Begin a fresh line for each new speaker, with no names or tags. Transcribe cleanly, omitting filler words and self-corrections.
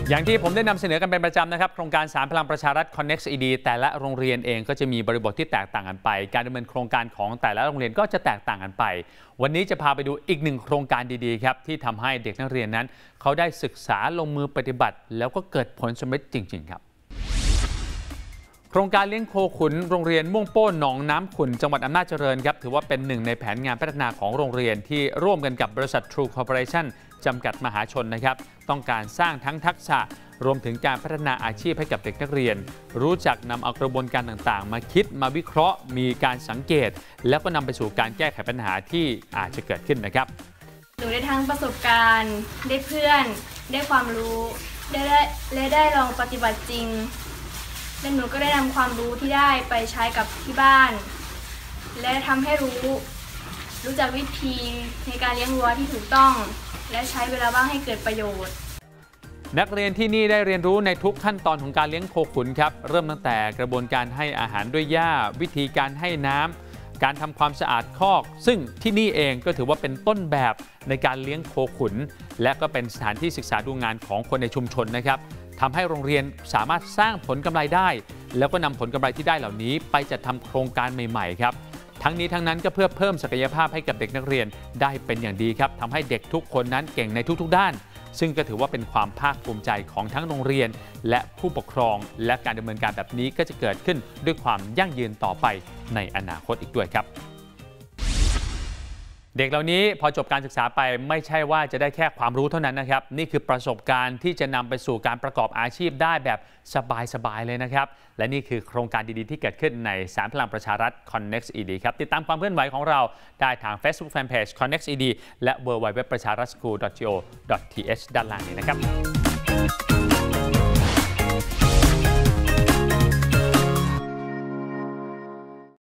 อย่างที่ผมได้นำเสนอกันเป็นประจำนะครับโครงการ3พลังประชารัฐ Connect ED แต่ละโรงเรียนเองก็จะมีบริบทที่แตกต่างกันไปการดำเนินโครงการของแต่ละโรงเรียนก็จะแตกต่างกันไปวันนี้จะพาไปดูอีกหนึ่งโครงการดีๆครับที่ทำให้เด็กนักเรียนนั้นเขาได้ศึกษาลงมือปฏิบัติแล้วก็เกิดผลสำเร็จจริงๆครับโครงการเลี้ยงโคขุนโรงเรียนม่วงโป้หนองน้ำขุ่นจังหวัดอำนาจเจริญครับถือว่าเป็นหนึ่งในแผนงานพัฒนาของโรงเรียนที่ร่วมกันกับบริษัท True Corporation จำกัดมหาชนนะครับต้องการสร้างทั้งทักษะรวมถึงการพัฒนาอาชีพให้กับเด็กนักเรียนรู้จักนำเอากระบวนการต่างๆมาคิดมาวิเคราะห์มีการสังเกตแล้วก็นำไปสู่การแก้ไขปัญหาที่อาจจะเกิดขึ้นนะครับ
หนูได้ทั้งประสบการณ์ได้เพื่อนได้ความรู้ได้ลองปฏิบัติจริงและหนูก็ได้นำความรู้ที่ได้ไปใช้กับที่บ้านและทำให้รู้จักวิธีในการเลี้ยงวัวที่ถูกต้องและใช้เวลาว่างให้เกิดประโยชน์
นักเรียนที่นี่ได้เรียนรู้ในทุกขั้นตอนของการเลี้ยงโคขุนครับเริ่มตั้งแต่กระบวนการให้อาหารด้วยหญ้าวิธีการให้น้ำการทำความสะอาดคอกซึ่งที่นี่เองก็ถือว่าเป็นต้นแบบในการเลี้ยงโคขุนและก็เป็นสถานที่ศึกษาดูงานของคนในชุมชนนะครับทำให้โรงเรียนสามารถสร้างผลกำไรได้แล้วก็นำผลกำไรที่ได้เหล่านี้ไปจัดทำโครงการใหม่ๆครับทั้งนี้ทั้งนั้นก็เพื่อเพิ่มศักยภาพให้กับเด็กนักเรียนได้เป็นอย่างดีครับทำให้เด็กทุกคนนั้นเก่งในทุกๆด้านซึ่งก็ถือว่าเป็นความภาคภูมิใจของทั้งโรงเรียนและผู้ปกครองและการดำเนินการแบบนี้ก็จะเกิดขึ้นด้วยความยั่งยืนต่อไปในอนาคตอีกด้วยครับเด็กเหล่านี้พอจบการศึกษาไปไม่ใช่ว่าจะได้แค่ความรู้เท่านั้นนะครับนี่คือประสบการณ์ที่จะนำไปสู่การประกอบอาชีพได้แบบสบายๆเลยนะครับและนี่คือโครงการดีๆที่เกิดขึ้นใน3พลังประชารัฐ Connect ED ครับติดตามความเคลื่อนไหวของเราได้ทาง Facebook Fanpage Connect ED และ www.pracharatschool.go.th ด้านล่างนี้นะครับ